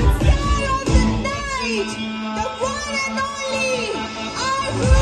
the star of the night, the one and only, our groom.